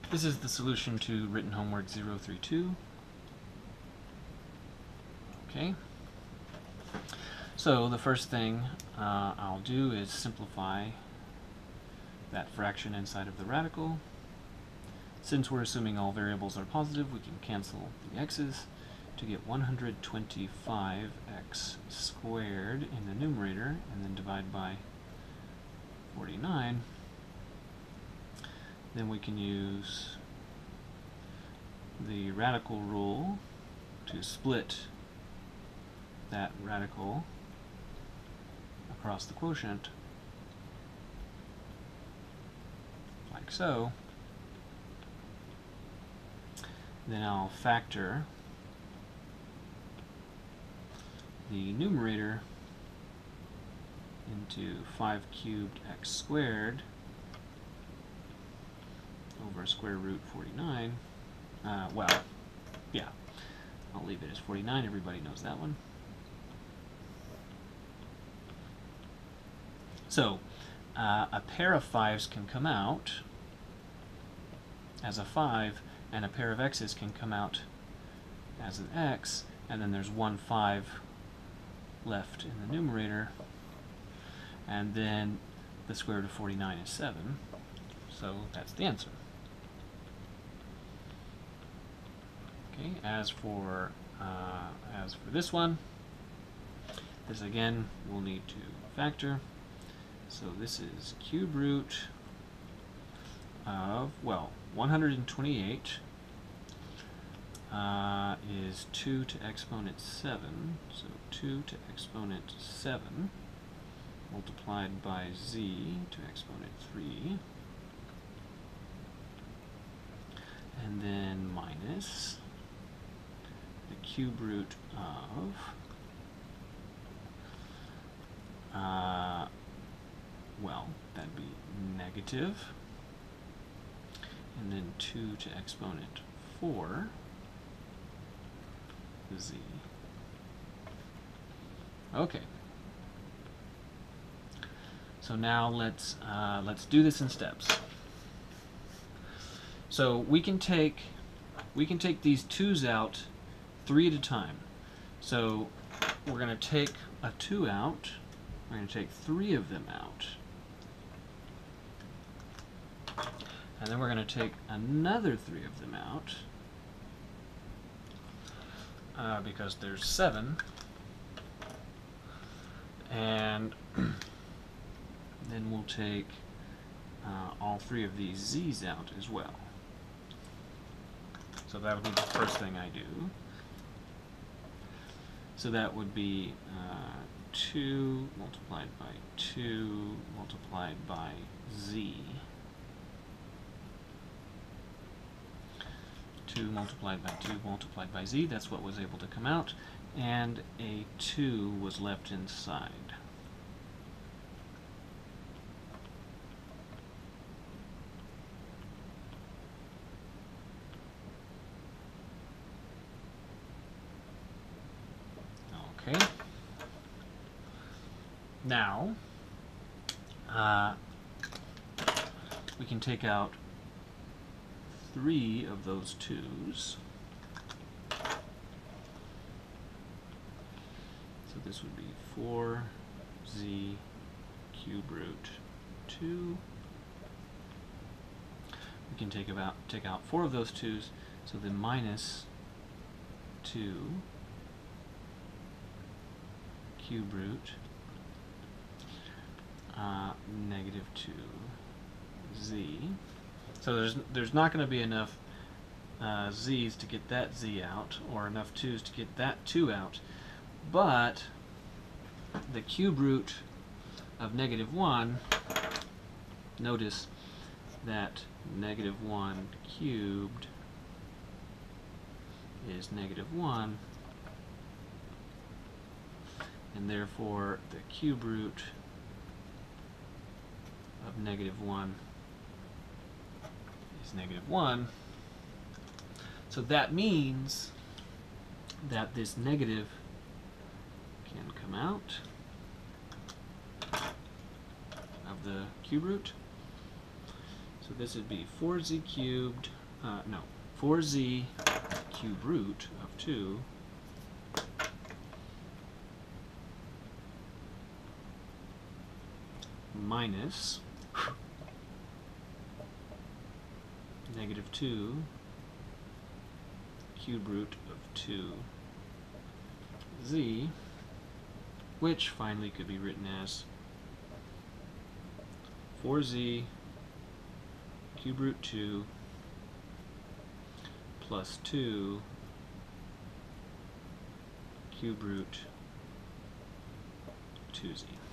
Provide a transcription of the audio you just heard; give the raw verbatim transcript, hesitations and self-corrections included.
This is the solution to written homework zero three two. Okay. So the first thing uh, I'll do is simplify that fraction inside of the radical. Since we're assuming all variables are positive, we can cancel the x's to get one hundred twenty-five x squared in the numerator and then divide by forty-nine. Then we can use the radical rule to split that radical across the quotient, like so. Then I'll factor the numerator into five cubed x squared over square root forty-nine. Uh, well, yeah, I'll leave it as forty-nine. Everybody knows that one. So, uh, a pair of fives can come out as a five, and a pair of x's can come out as an x, and then there's one five left in the numerator, and then the square root of forty-nine is seven, so that's the answer. Okay, as for uh, as for this one, this again we'll need to factor. So this is cube root of, well, one hundred twenty-eight uh, is two to exponent seven, so two to exponent seven multiplied by z to exponent three, and then minus the cube root of uh, well, that'd be negative, and then two to exponent four z. Okay. So now let's uh, let's do this in steps. So we can take we can take these twos out three at a time. So we're going to take a two out. We're going to take three of them out. And then we're going to take another three of them out, uh, because there's seven. And then we'll take uh, all three of these z's out as well. So that'll be the first thing I do. So that would be uh, two multiplied by two multiplied by z. two multiplied by two multiplied by z, that's what was able to come out, and a two was left inside. Okay. Now, uh, we can take out three of those twos. So this would be four z cube root two. We can take about take out four of those twos, so then minus two cube root uh, negative two z. So there's there's not going to be enough uh, z's to get that z out, or enough twos to get that two out, but the cube root of negative one, notice that negative one cubed is negative one, and therefore the cube root of negative one is negative one. So that means that this negative can come out of the cube root. So this would be four z cubed, uh, no, four z cube root of two minus negative two cube root of two z, which finally could be written as four z cube root two plus two cube root two z.